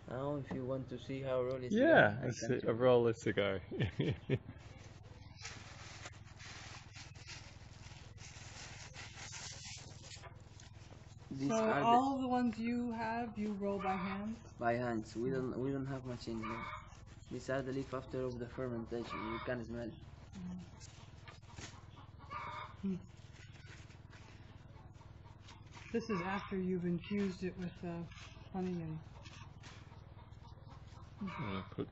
Now, if you want to see how roll a Yeah, cigar, I let's can see, show a you. roll a cigar. These So are all the ones you have, you roll by hand? by hands. We don't have machines here. These are the leaf after of the fermentation. You can smell. This is after you've infused it with honey and... I'm gonna put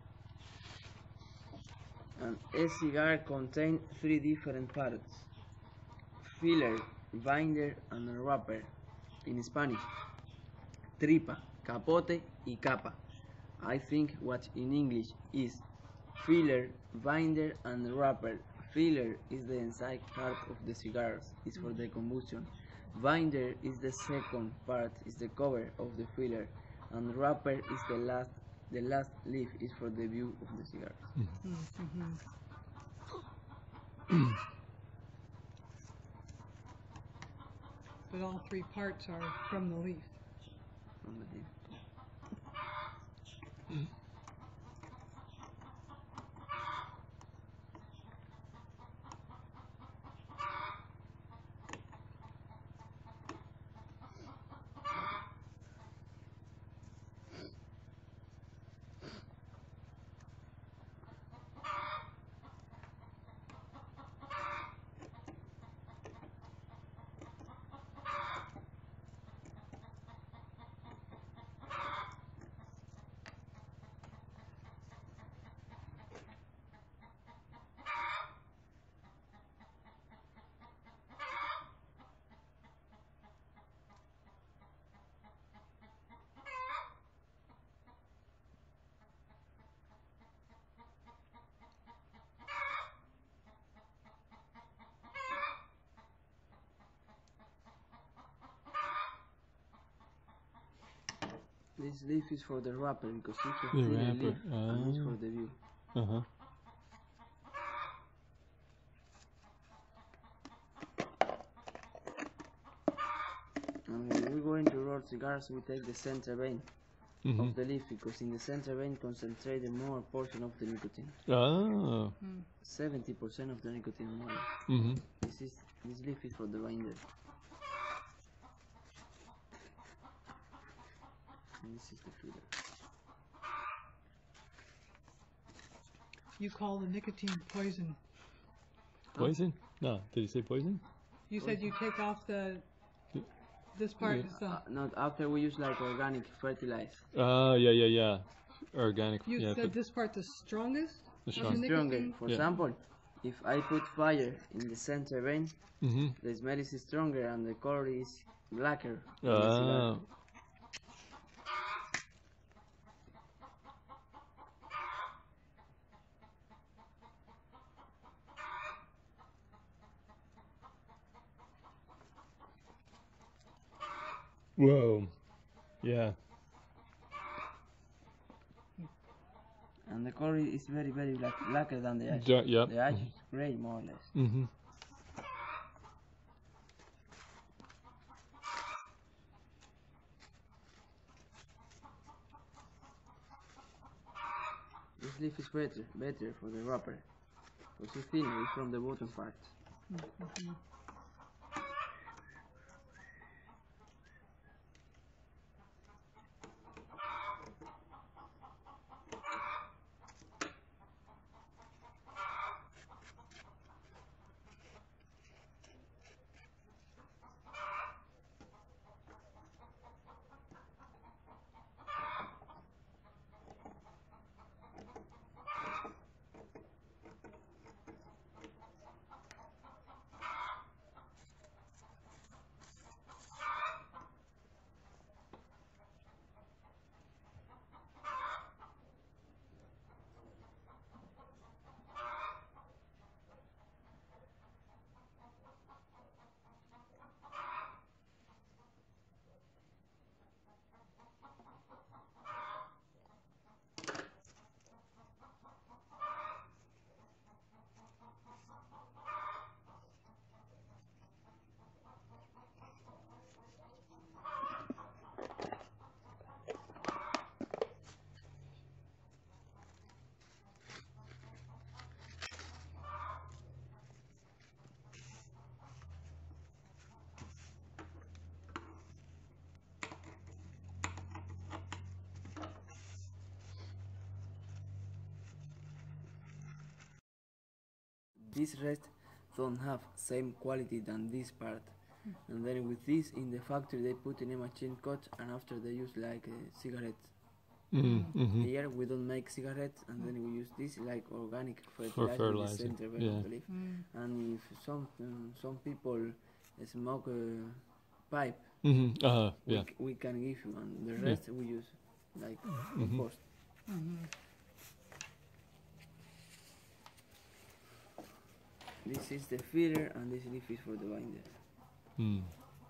And a cigar contains 3 different parts: filler, binder, and wrapper. In Spanish, tripa, capote, y capa. I think what in English is filler, binder, and wrapper. Filler is the inside part of the cigars, is for the combustion. Binder is the second part, is the cover of the filler, and wrapper is the last leaf is for the view of the cigars. But all 3 parts are from the leaf. From the leaf. This leaf is for the wrapper because it's a the thinner wrapper. leaf and it's for the view. Uh-huh. And when we're going to roll cigars, we take the center vein of the leaf because in the center vein concentrate the more portion of the nicotine. Oh. 70% of the nicotine more. This leaf is for the binder. And this is the filler. You call the nicotine poison. Poison? No, did you say poison? You said you take off this part is the... Not after we use like organic fertilizer. Oh, yeah. Organic. You yeah, said this part the strongest? The of the strongest. Stronger. nicotine? For example, if I put fire in the center vein, the smell is stronger and the color is blacker. in the cigar. Oh. Whoa. Yeah. And the color is very, very blacker than the ash. Yep. The ash is gray, more or less. This leaf is better for the wrapper, because it's thinner, it's from the bottom part. this rest don't have same quality than this part. And then with this in the factory they put in a machine cut, and after they use like cigarettes. Mm-hmm. Here we don't make cigarettes, and then we use this like organic For fertilizer, with the fertilizer, center where yeah. to live. And if some people smoke pipe, Mm-hmm. Yeah. we can give you, and the Yeah. rest we use like compost. This is the feeder, and this leaf is for the binder. Mm.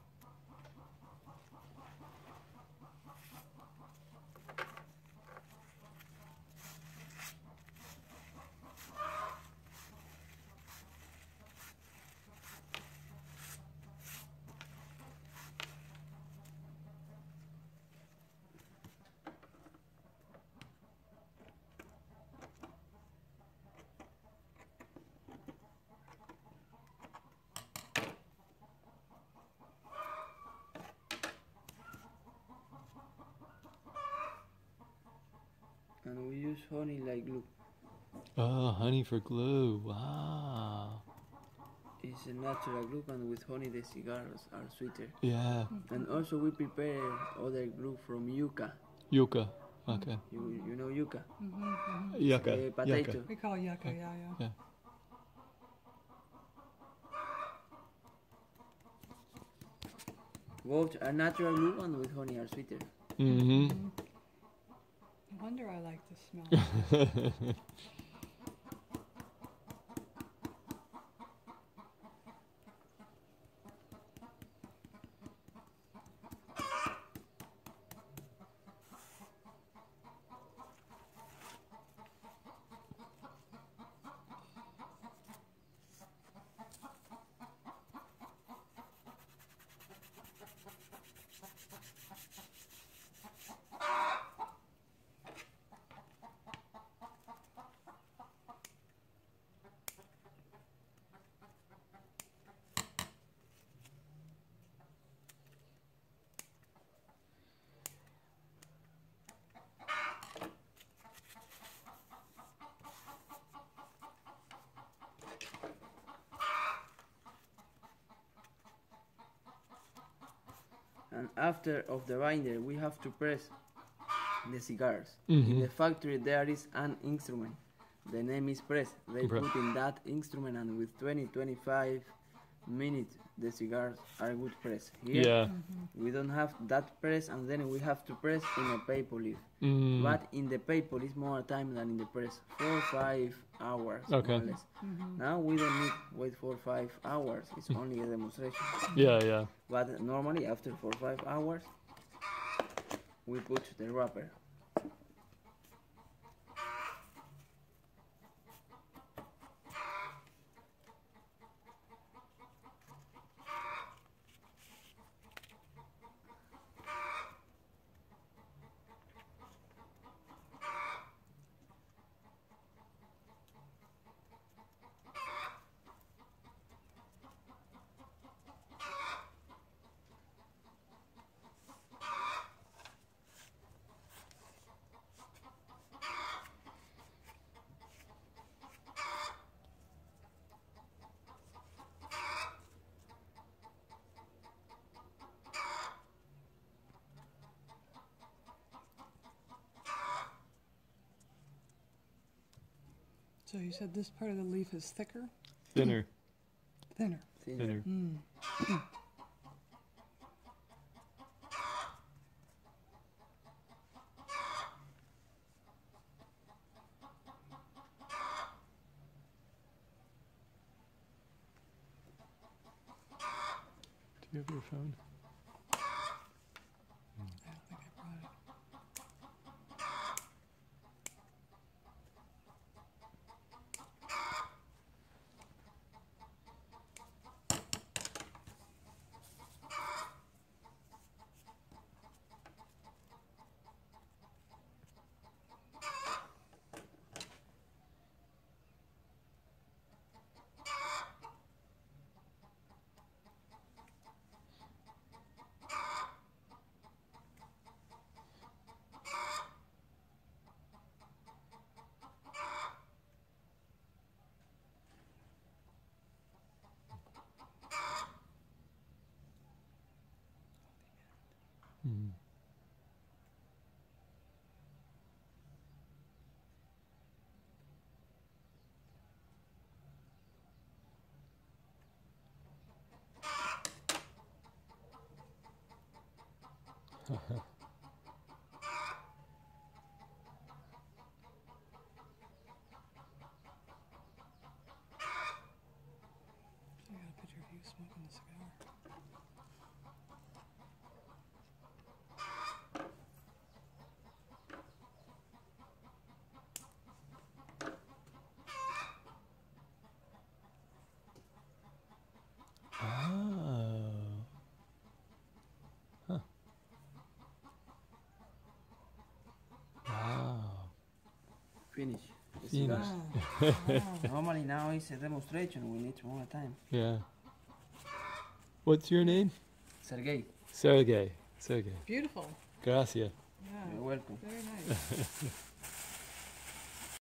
And we use honey like glue. Oh, honey for glue. Wow. It's a natural glue, and with honey the cigars are sweeter. Yeah. And also we prepare other glue from yucca. Yucca. Okay. You know yucca? Yucca. Potato. Yucca. We call it yucca, yeah. Yeah. Both are natural glue, and with honey are sweeter. Mm-hmm. No wonder I like the smell. And after of the binder we have to press the cigars. Mhm. In the factory there is an instrument. The name is press. They Press. put in that instrument, and with 20-25 minutes the cigars are good press. Here Yeah. we don't have that press, and then we have to press in a paper leaf. Mm. But in the paper is more time than in the press. 4-5 hours. Okay. More or less. Now we don't need wait for 5 hours. It's only a demonstration. Yeah, yeah. But normally after 4-5 hours we put the wrapper. So you said this part of the leaf is thicker? Thinner. Thinner. Thinner. Do you have your phone? I don't think I brought it. Mm. I got a picture of you smoking a cigar. Oh. Huh. Wow. Finish. The Finish. cigars. Wow. Normally now it's a demonstration. We need more time. Yeah. What's your name? Sergey, Sergey. Sergey. Beautiful. Gracias. Yeah. you're welcome. Very nice.